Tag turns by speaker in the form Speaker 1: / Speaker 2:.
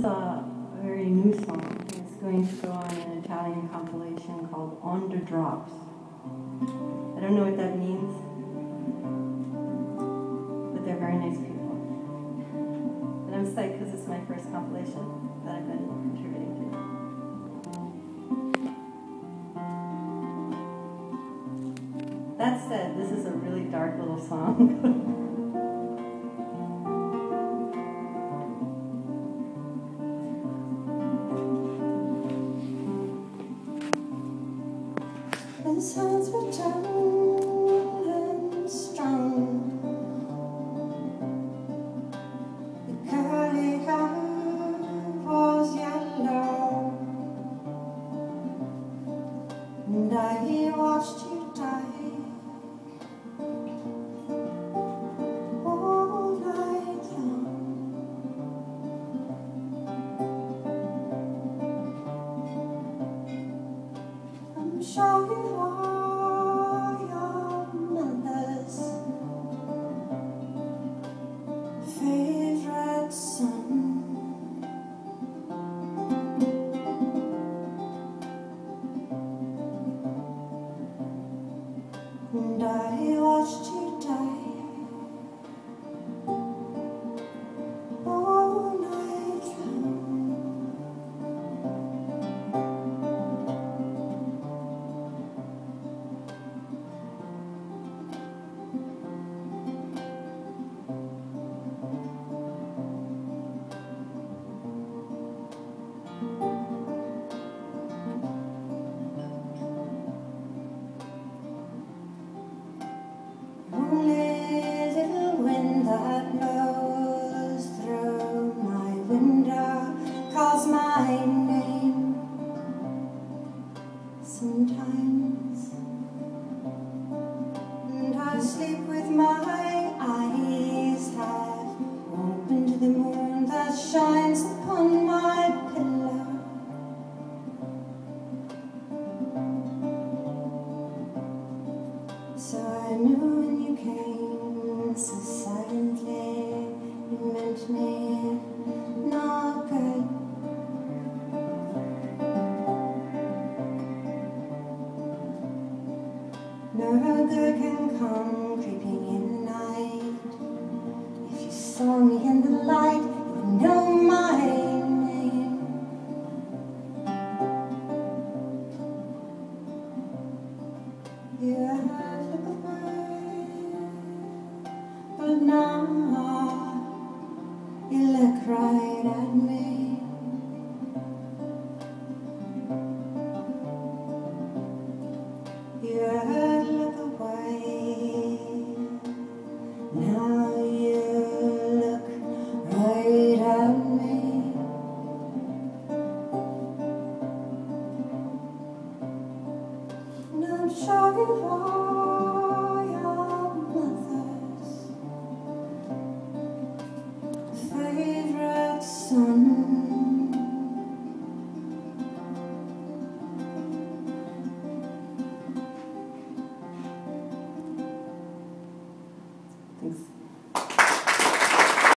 Speaker 1: is a very new song. It's going to go on an Italian compilation called On the Drops. I don't know what that means, but they're very nice people. And I'm psyched because it's my first compilation that I've been contributing to. That said, this is a really dark little song.
Speaker 2: His hands were gentle and strong. The curly hair was yellow, and I watched you die all night long. I'm sure you are your mother's favorite son, and I watched you die all night long. Only little wind that blows through my window calls my name sometimes, and I sleep with my eyes half open to the moon that shines upon my pillow. So I knew when you came so silently, you meant me not good. No good can come creeping in the night. If you saw me in the light, you would know my name. You had look away, but now you look right at me. You had look away, now you look right at me. And I'm sure you are